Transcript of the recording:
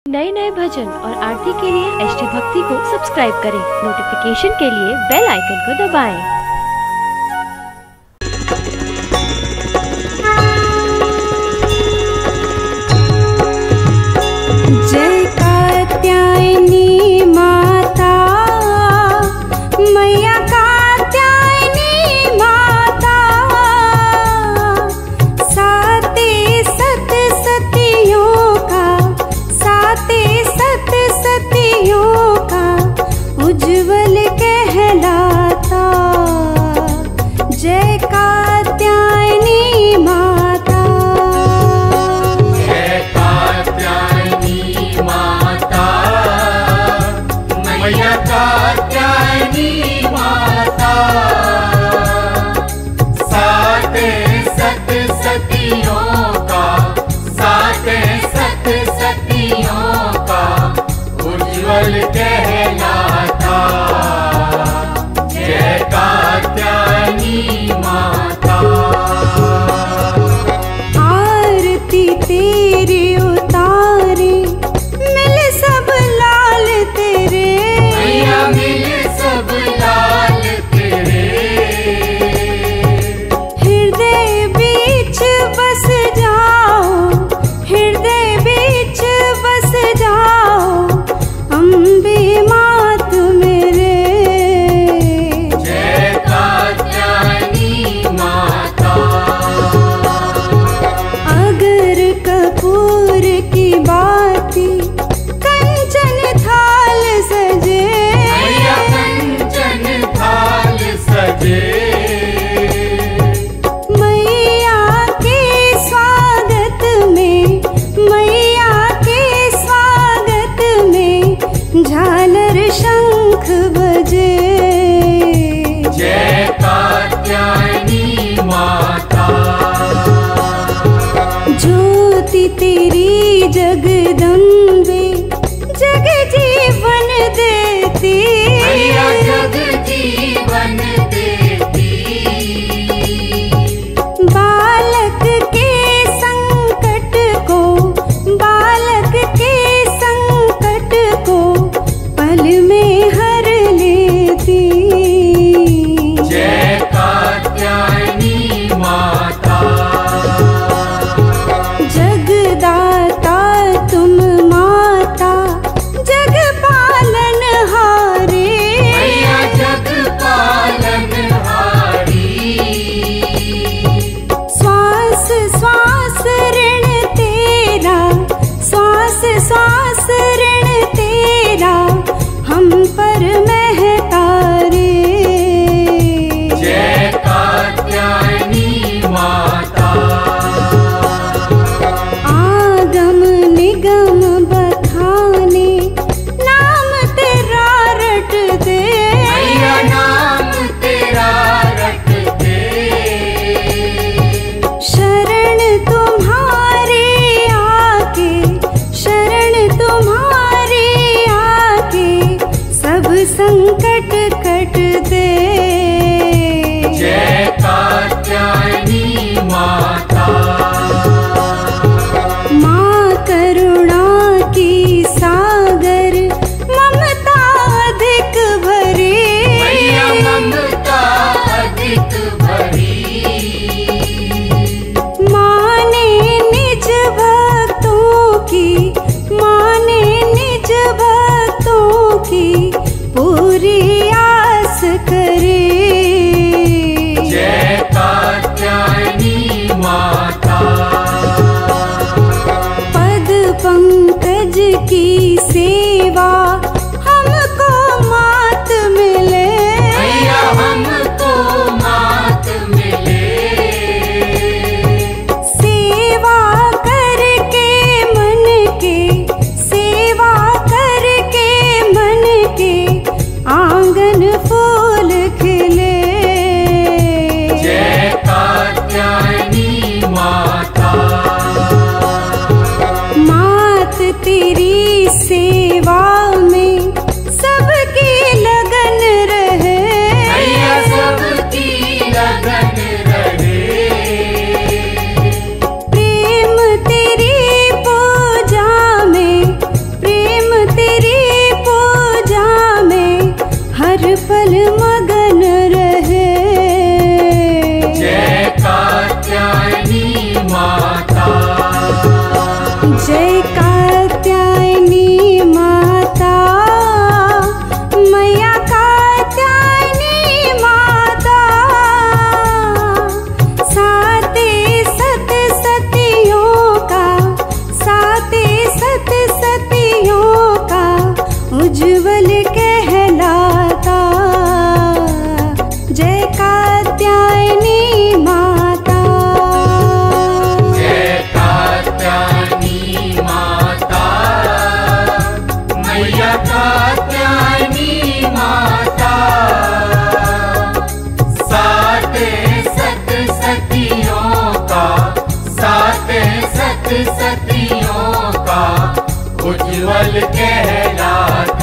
नए नए भजन और आरती के लिए एचटी भक्ति को सब्सक्राइब करें। नोटिफिकेशन के लिए बेल आइकन को दबाएं। जय कात्यायनी माता, मैया कात्यायनी माता, साते सत सतियों का, साते सत सतियों का उज्जवल कहलाता। जय कात्यायनी माता, मैया कात्यायनी माता, साते सत सतियों का, साते सत सतियों का उज्ज्वल कहलाता। जय कात्यायनी माता, आरती तेरी उतारे मिल सब लाल तेरे, मिल सब लाल तेरे, हृदय बीच बस जाओ, हृदय बीच बस जाओ, अम्बे मात मेरे। जय कात्यायनी माता, अगर कपूर की बाती कंचन थाल सजे, कंचन थाल सजे, मैया के स्वागत में, मैया के स्वागत में झालर शंख बजे। जय कात्यायनी माता, ज्योति तेरी जगदम्बे जग जीवन देती, जग जीवन देती, बालक के संकट को, बालक के संकट को पल में हर लेती। जय कात्यायनी माता, जगदाता तुम माता, जग पालन हारे, जग पालन हारी, श्वास श्वास ऋण तेरा, श्वास श्वास ऋण तेरा हम पर महता रे। जय कात्यायनी माता, आगम निगम बखाने नाम तेरा रटते, नाम तेरा रटते, शरण तुम्हारे आके, शरण तुम्हारे आके सब संकट कट दे। जय कात्यायनी माता, माँ करुणा की सागर ममता अधिक भरी, ममता अधिक भरी, माने निज भक्तों की, माने निज भक्तों की पूरी आस करे। जय कात्यायनी माता, पद पंकज की सेवा हमको मात मिले, हमको मात मिले, सेवा करके मन के, सेवा करके मन के आंगन फूल खिले। जय कात्यायनी माता, मात तेरी सेवा में सबकी लगन रहे, सबकी लगन रहे, प्रेम तेरी पूजा में उज्ज्वल कहलाता।